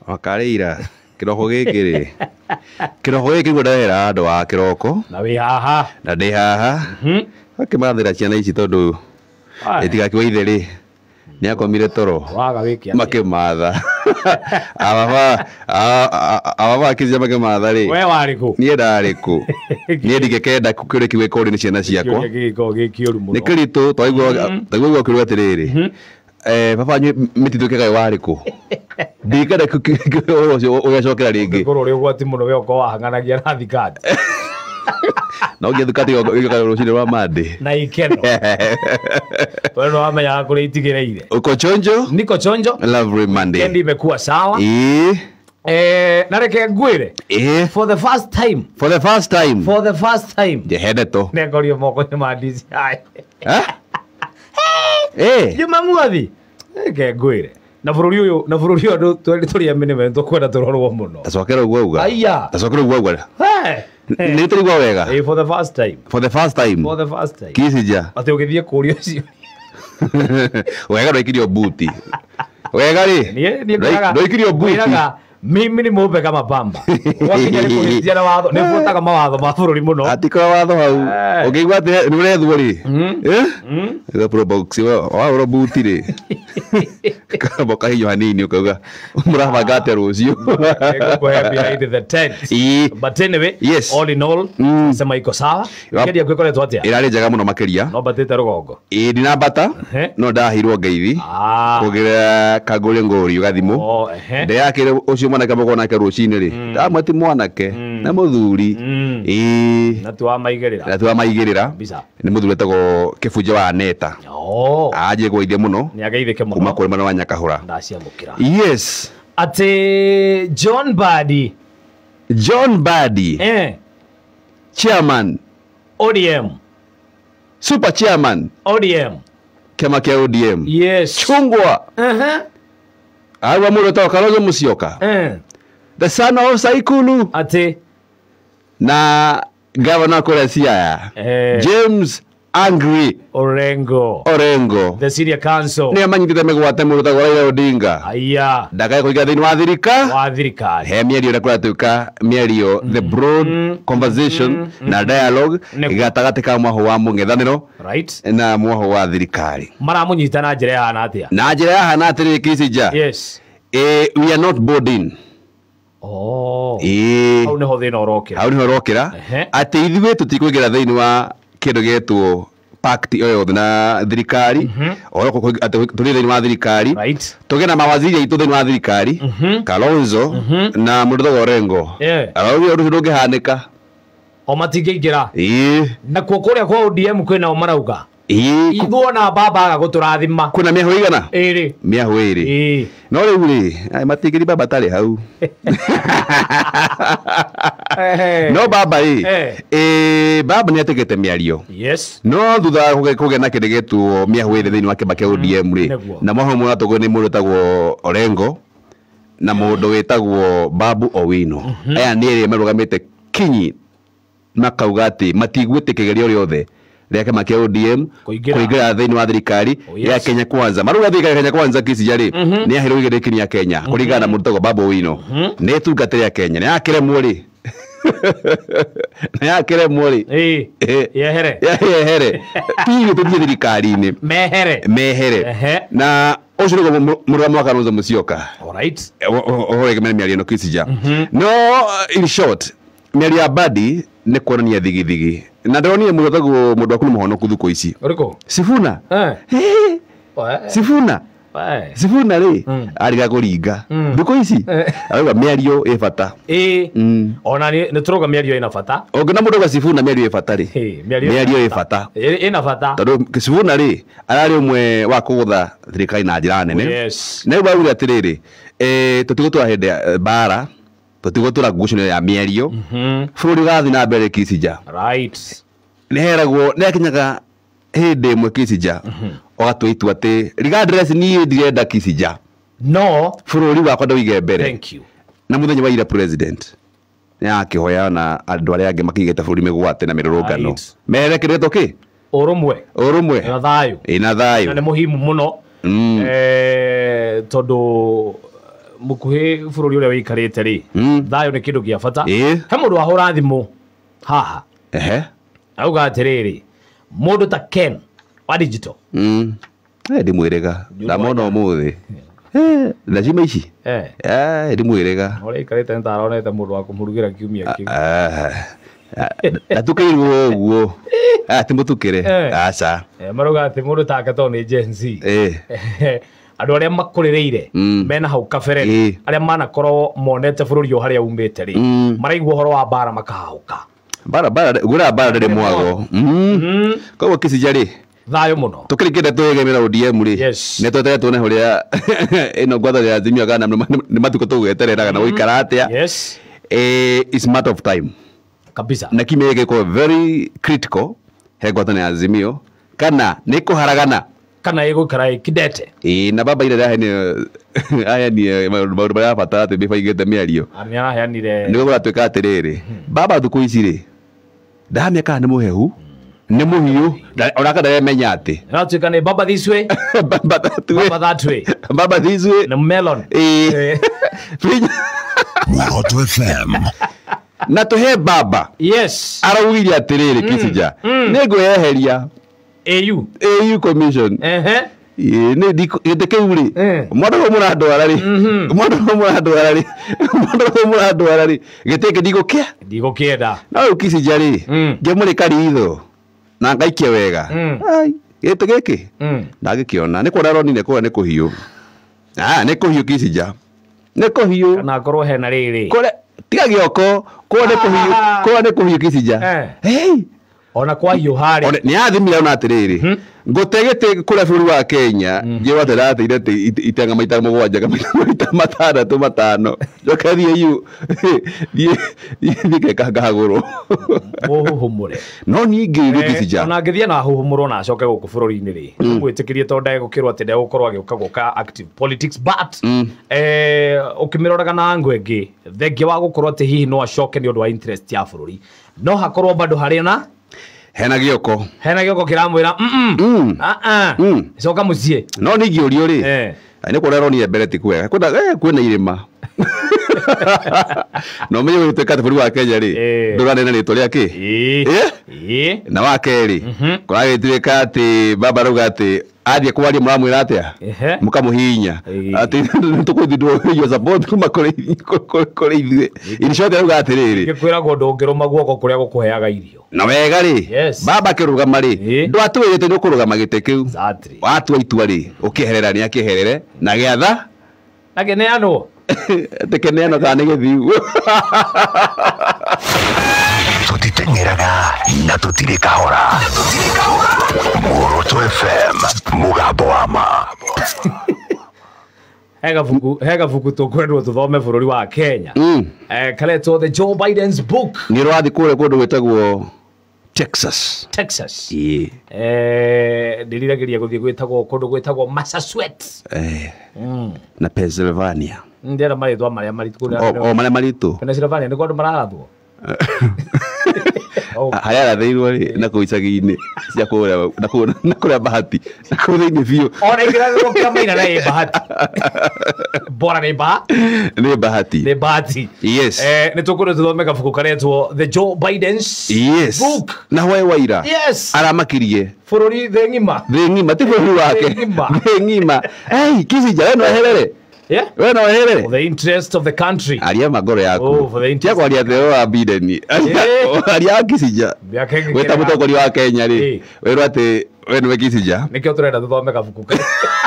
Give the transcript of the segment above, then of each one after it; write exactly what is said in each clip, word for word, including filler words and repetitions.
Wakareira kiroko giki ri kiroko giki ngudahera andu wa kiroko na wi haha na ndi haha mhm akimathira ciana ici tondu itigakiwa ithe ri ni akomire toro waga wiki makimatha ababa ababa kizia makimatha ri we wariku ni ndariku ni ndigekenda kukire kiwe kori ni ciana ciakwa giko gikioru muno ni kiritu twaigwa twaigwa kiru atiriri eh baba nyu mitithuke kai wariku ndikada kucio ugacokera ringi koro ri ugwati muno we uko wahanganagia na thikati na ugithukati ugikara rucini rwa mande na ikeno wewe wamenya kule itigereire uko chonjo niko chonjo lovely Monday kendi imekuwa sawa eh eh nareke ngwire eh for the first time for the first time for the first time jehede to nengorio moko ni mandisi hai ha eh juma muathi ke ngwire na bururi uyu na bururi uyu twende turi amene wendo kwenda turorwo muno tacokera uguo uga aya tacokera uguo uga hey ni turigwa wega eh for the first time for the first time for the first time kisija ati ugithie kurio cio wega ndoikirio buti wega ri nie nie ndaga ndoikirio buti mimi ni mumbe kama pamba wakinya ni kuhizia na watho ni fuataga mawatho ma bururi muno atikora watho hau ukigwa ati ni urethwo ri eh ega pro box wa ro buti ri kabo kahiyo hanini ukauga murabanga ate rucio ego happy behind the tent but anyway yes. all in all sema iko sawa kedia kwikoretwo atia irari njega muno makiria no batete rugongo ii ndinambata no ndahirwo ngeithi kugira kagure ngori ugathimu ndeyakire ucio mwanake mugona rucini ri ndamwati mwanake na muthuri ii na tuwa maigirira na tuwa maigirira ni muthuri tago kibunje wa neta oh aje gweithia muno ni ageithike muno kuma kuri mwana wa Nyakahura ndaciamukira yes ate John Badi John Badi eh chairman O D M super chairman O D M kama kia O D M yes chungwa aha awa mulo to Kalonzo Musyoka eh the son of Saikulu ate na governor kule Siaya eh James Angry Orengo Orengo the Senior Council ni amanyitite megwate mulo to Raila Odinga aya ndakaye kuiga thini wa thirika wa thirikari he mierio na kula tuka mierio the broad conversation na dialogue igatagati ka mwaho wa mung'ethaniro right na mwaho wa thirikari maramunyita na njira ya natia na njira ya hana atiri kisija yes eh we are not boarding oh eh au neho thina orokira au neho orokira ati ithuĩ tutikwingira thiini wa kindu getwo pact oyo na thirikari oroko ati turi thiini wa thirikari right tugena mawaziri itu thiini wa thirikari Kalonzo na Murdogo Orengo arawi undu ndungihanika o matingiingira eh na kuo kuria kwa O D M kwina o marauga eh ithuona baba aga guturathima kuna miaho igana iri miaho iri eh no riu ri ai matigiri baba tari hau no baba eh eh baba ni ategete miario yes no thutha kugena kindu getwo miaho iri thiini wa kimba kia O D M ri na mwaho mwa togo ni mundu tagwo Orengo na mundu witagwo Babu Owino aya ni ri marugamite kinyi makauga ati matigwite kigerio riothe ria kama kia O D M kuingira thiini wa thirikari ya Kenya Kwanza maruga thirikari Kenya Kwanza kisi jari ni ahiro igirikini ya Kenya kuringana na mundu tagwo Babu Owino ni tungatire ya Kenya ni akiremwo ri ni akiremwo ri eh yehere yehere piyo tuthie thirikari-ini mehere mehere na ucio ni murama wa Kalonzo Musyoka alright ohore kama miario no kisija no in short miario ya Badi ni kuonania thigithigi na ndonire mundu tagwo mundu akunu muhonoku thuko ici uriko Sifuna eh Sifuna Sifuna ri ariga kuringa thuko ici arauga miario e bata eh ona ni turoga miario ina bata ogena mundu wa Sifuna miario e bata ri miario e bata ina bata tondu Sifuna ri arari umwe wa kugutha thirikari na njira nene yes na ibu atiriri eh tutigutwa hende bara tutigutwa ngucanio ya miario bururi gathi na mbere kisija right neheragwo nekinyaga hindi mwe kisija ogatwitu ati regardless ni ndirenda kisija no bururi wakwa ndawige mbere thank you na muthenya wa ira president ya kihoya na andu aria angi makigeta bururi megwate na mirurungano merekeretwo ki urumwe urumwe na thayu ina thayu na ni muhimu muno eh todo mukuhi bururi uria wikarite ri thayo ni kindu gia bata Eh. he mundu ahura thimu haha ehe auga atiriri mundu ta Ken wa digital mm eh ndi mwirega na mono muthi eh lazima ici eh eh ndi mwirega ora ikarite ntaronete mundu wa kumurugira kiumia kiu na tukairwo uguo ah timutukire Eh. aca eh maruga ati mundu ta kato ni Gen Z eh andu aria makurireire Mm. mena hau kabere Eh. aria manakorwo monete bururi o haria umite ri Mm. maraigua horo wa bara makahauka bara bara gura bara ndere mwago mm Mm. kwa Kissinger ri thayo muno tukirikite tugemera O D M ri Yes. ne twetete tuone huria ino gwatha ya Azimio kana ni matuko tugeterera kana guikara atia yes eh it's matter of time kabisa na kimege ko very critical he gwatha ya Azimio kana ni kuharagana kana igukara kidete eh na baba ile aya ni aya ni maundu bara bata te bifaigete miario ani araheanire niguo guratwika atiriri baba thuku ici ri ndamia kana ni muhehu ni muhiu ona kada menya ati natuika ni baba this way baba that way baba that way baba this way na melon eh Moto F M. na tuhe baba yes arawiri atiriri Kissinger nigueheria au A U commission ehe eh ne gite kiuri Eh. mwana wa muradwara ri mwana wa muradwara ri mwana wa muradwara ri gite kidigo kia ndigo kienda na u Kissinger ri Mm. ngemuri karitho na ngaikia wega Mm. ai gite giki mm ndagikiona ni kuraroni ne kwa ni kuhiu ah ni kuhiu Kissinger ni kuhiu kana korwo hena riri kore tiga gioko kwa ni kuhiu Ah. kwa ni kuhiu Kissinger Eh. hey ona kwa hiyo hari one ni athimire ona atiriri ngutegete kure bũrũri wa Kenya ngiwa terateire itenga maita mũgwanja maita matandatu matano njoke thiĩ yu thiĩ ngahagũrwo muhumure no ningĩ rĩ Kissinger ona ngithia na huhumurwo na acoke guku bururi-ini ri gwitikirie to ndage gukirwo ati ndage gukorwo agiuka guka active politics but eh ukimiroraga na angu engi thengia wa gukorwo ati hihi no acoke ni undu wa interest ya bururi no hakorwo bado hari na hena gioko hena gioko kiramwira mm Mm. ah ah Mm. coka mucie no ningĩ ũrio rĩ eh nĩ kũreronire mbere ti kwega kwenda eh kwĩna irĩma no menye gũtuĩka atĩ bũrũri wa Kenya rĩ Eh. ndũrane na rĩtwa rĩake eh eh eh na wa kerĩ kũragĩtuĩka atĩ baba rauga atĩ athiĩ kwaria mũramwĩra atĩa ehe mũkamũhihinya Ĩĩ. atĩ tũkũthindwo your support kuma kũrĩ kũrĩ ithuĩ iricote rauga atĩrĩrĩ ngikwiragwo ndũngĩrũma guoko kuria gukuheaga irio na wega rĩ Yes. baba akĩrũgama rĩ Ĩĩ. ndwatwĩrĩte nĩ ũkũrũgama gĩtĩ kĩu exactly watua itua rĩ ũkĩherera nĩ akĩherere na gĩatha nageneanwo tekeneano kana nĩ gĩthiu Tutitengeraga na tutire kahora. Moto F M. Mugambo wa ma. hega buku hega buku tukwendwo tuthome bururi wa Kenya Mm. eh kaletwo the Joe Biden's book nĩ rwathi kũrĩa kũndũ gwĩtagwo Texas Texas ĩĩ eh ndiriragiria guthie gwitagwo kundu gwitagwo Massachusetts eh mm na Pennsylvania ndira maritwa maria maritu o o marĩa maritũ Pennsylvania ni kundu mararathwo harĩa arathĩirwo rĩ na kũu icagi-inĩ cia kũrĩa na kũu na kũrĩa Bahati na kũu thĩinĩ biũ ona ingirathwo kia maina na bahati bora ni ba nĩ Bahati ni bahati yes eh ni tukundu tuthome kabuku karetwo the Joe Biden's yes book na hwaĩ waira yes aramakirie bururi the ngima thĩ ng'ima ti bũrũri wake Thĩ ng'ima. thĩ ng'ima ei Kissinger we no eherere yeah we no eherere for the interest of the country aria magoro Oh, yaku for the interest. tia kwaria theo wa Biden Eh. aria Kissinger Miaka ĩngĩ we ta kĩrĩa- mũtongoria wa Kenya Eh. rĩ werwo atĩ we nĩwe Kissinger nikio turenda tuthome kabuku kau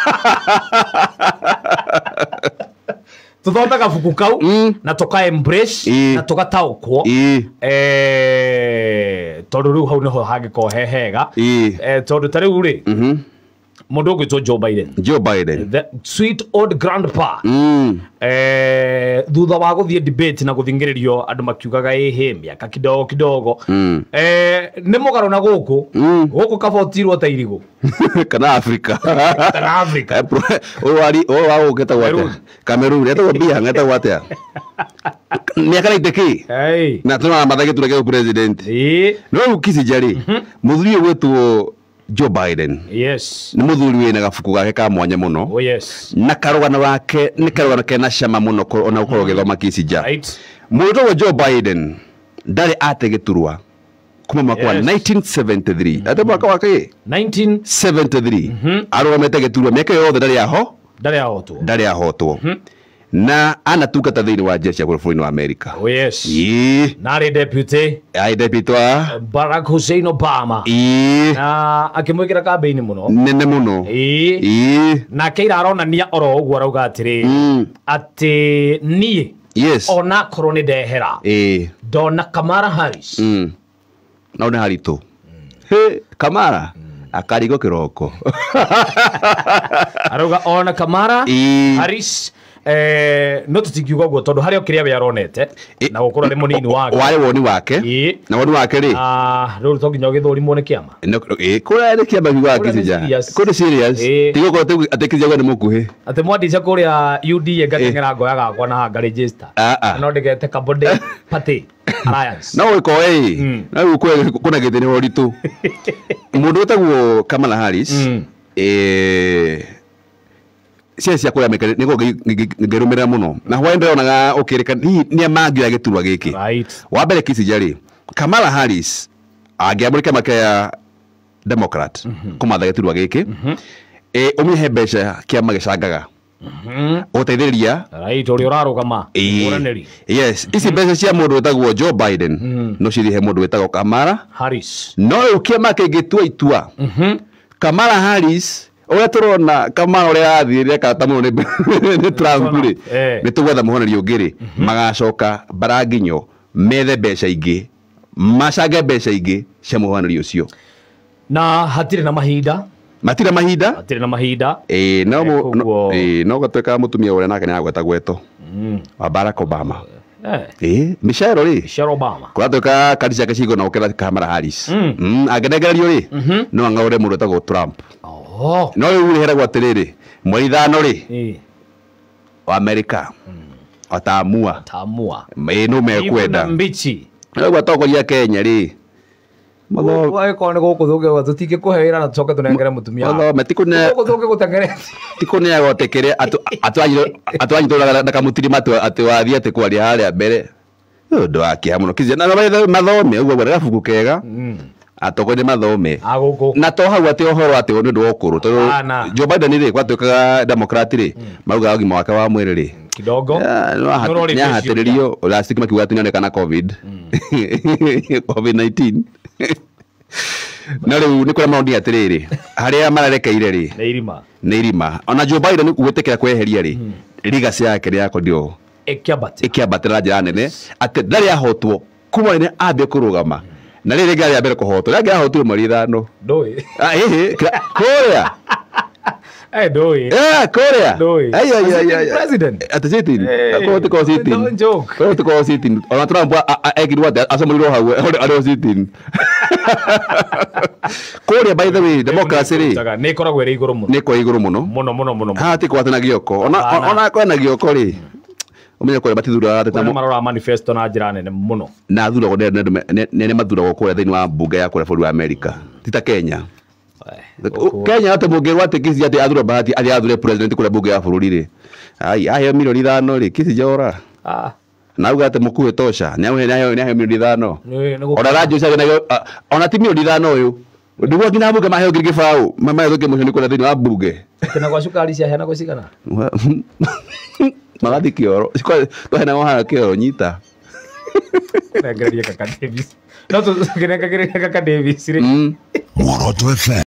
tuthome kabuku kau Mm. na tuka embrace Ĩ. na tugataũkwo ĩĩ eh tondu riu hau niho hangĩkorwo he hega ĩĩ eh tondu ta riu ri mhm mundu ũgwĩtwo Joe Biden Joe Biden the sweet old grandpa mm eh thutha wa guthie debate na guthingĩrĩrio andũ makiugaga ĩhĩ mĩaka kidogo kidogo Mm. eh nĩ mũgarũ na gũkũ Mm. gũkũ kabotirwo ta irigũ kana Africa kana Africa ũyũ wari ũyũ wa gũkĩta gwate Cameroon. Cameroon etagwo Biya etagwo atĩa mĩaka ĩte kĩ hey na tũna mathagĩ tũreke president ĩ no rĩu Kissinger rĩ mũthuri ũyũ gwĩtwo Joe Biden Yes. nĩ mũthuri wĩna gabuku gake ka mwanya mũno Oh yes. na karũgano wake nĩ karũgano kena cama mũno ona ũkorwo ũgĩthoma Kissinger. Right. Mũndũ wa Joe Biden ndarĩ ate gĩturwa kuma mwaka wa Yes. nineteen seventy-three ate mwaka wake nineteen seventy-three arũgamĩte gĩturwa mĩaka yothe ndarĩ aho Ndari ahotwo. ndarĩ ahotwo na anatungata thĩinĩ wa jeshi ya bũrũri wa Amerika. Oh yes. Ĩĩ Nari deputy ai deputy wa Barack Hussein Obama. ĩĩ Na akimwikira kambeini muno. nene mũno Ĩĩ. ĩĩ Na keira aronania oro uguo arauga atiri Mm. ati nie yes ona korwo ni ndehera ĩĩ ndona Kamala Harris mm no nĩ haritũ he Kamala akarigo kĩroko arauga ona Kamala Ĩĩ. Harris eh no tutingiuga uguo tondu haria kiria we aronete Ĩ- na gukorwo ni munini wake warĩ woni wake Ĩĩ. na woni wake rĩ ah riu to nginya githũrimwo ni kiama ĩĩ kũrĩa nĩ kĩama gĩgwa Kũrĩa nĩ Kissinger serious. kũrĩ serious Ĩĩ. tigo ko atĩ Kissinger nĩ mũkuhĩ ati mwandica kuria U D A ngatengera ngoya gakwa na hanga register Ah, ah. no ndigete kabode party alliance no wĩko ĩ Mm. na rĩu kuna gĩthĩ nĩ ũritũ mũndũ ũtagwo Kamala Harris Mm. ĩĩ cia cia kũrĩa mĩkare nĩguo ngĩrũmĩrĩra mũno na hwaĩ ndĩronaga ũkĩrĩka nĩ amangĩra gĩturwa gĩkĩ right wa mbere Kissinger rĩ Kamala Harris angĩamũrĩ kĩama kĩa Democrat kũmatha gĩturwa gĩkĩ ĩ ũmĩhe mbeca kĩama gĩcangaga ũteithĩrĩria right uri urarugama Ĩĩ. uraneri yes ici mbeca cia mũndũ wĩtagwo Joe Biden no cithihe mũndũ wĩtagwo Kamala Harris no rĩu kĩama kĩngĩtua itua Kamala Harris ũrĩa tũrona Kamala ũrĩa athire kata mũno nĩ nĩ Trump rĩ Eh. nĩ tũgwetha mũhonerio ũngĩ rĩ magacoka baranginyo methe mbeca ingĩ macange mbeca ingĩ cia mũhonerio ũcio na hatire na mahinda matira mahinda hatire na mahinda ĩĩ no Eh, mũ- no- koguo- ĩĩ no gatwĩka mũtumia ũrĩa nake nĩ agweta gweto mm. wa Barack Obama eh ĩĩ Michelle rĩ Michelle Obama kuratwĩka kadi ciake cigo na gũkĩra Kamala Harris Mm. Mm, angĩnengererio rĩ no ang'aũre mũndũ wĩtagwo Trump oh no rĩu rĩ heragwo atĩrĩrĩ mweri ithano rĩ eh wa Amerika wataamua tamua ĩ no mekwenda Ibu na mbichi rĩu atongoria Kenya rĩ matho wae kone guku thuge wa tutige kuhe wira na tucoke tunengere mutumia mathome tikune guku thuge gutengere tikuneagwo tekere atwanyitũraga na kamũtirima atĩ wathiĩ atĩ kwaria harĩa mbere ũndũ wa kĩeha mũno Kissinger na mathome ũguo gwetha gabuku kega atongoria mathome aguku na to hau atĩ ũhoro atĩ nĩ ũndũ wa ũkũrũ Hapana. tondũ Joe Biden rĩ gwatuĩkaga Democrat rĩ maugaga ũgima wake wa mwĩrĩ rĩ kidogo nĩ ahatĩrĩrio last makiuga atĩ nĩonekana covid covid nineteen na rĩu nĩ kũrĩa maũndũ atĩrĩrĩ harĩa mararekeire rĩ na irima nĩ irima ona Joe Biden gwĩtĩkĩra kweheria rĩ legacy yake nĩ yakorio ekiabati ĩkĩambatĩra njĩra nene atĩ ndarĩ ahotwo kuma rĩrĩa ambie kũrũgama na rĩrĩ rĩngĩ rĩa mbere kũhotwo rĩngĩ ahotwo mweri ithano ndoi Ah, ĩhĩ kũrĩa eh ndoi Eh, kũrĩa Ndũĩ. Ai, ai, ai, ai. President. Atĩ sitting Hey, kũrĩa tĩkorwo sitting don't joke. kũrĩa tĩkorwo sitting ona Trump ekirwo atĩ acamũrirwo hau arĩ sitting kũrĩa by the way democracy rĩ nä koragwo ä igå rå må nĩ kwa igũrũ mũno no må no må no haha tĩ kwatĩ na gĩoko ona Hapana. ona kwena gĩoko rĩ ũmenye kũrĩa matithuraga atĩ ta må mo- marora manifesto na njä ra nene må no na thuragwo nene mathuragwo kũrĩa thĩinĩ wa mbunge ya kũrĩa bũrũri wa Amerika ti ta Kenya Kenya atĩ mũngĩrwo atĩ Kissinger atĩ athura bahati atĩ athure president kũrĩa mbunge ya bũrũri rĩ ai aheo milioni ithano rĩ Kissinger ora na uga atĩ mũkuhĩ tosha nĩ aheo milioni ithano ona ranjũ cia nayo ona ti milioni ithano ũyũ ndiguo nginya mbunge maheo ngiri gĩbaũ mamahethũkie mũico nĩ kũrĩa thĩinĩ wa mbunge na gwa cukari cia heana gå cigana magathi kĩoro twahenago haha kĩoro nyita nengererie kaka Davis no tå ngä nengagä rä kaka Davis rä Mm. Muoroto F M.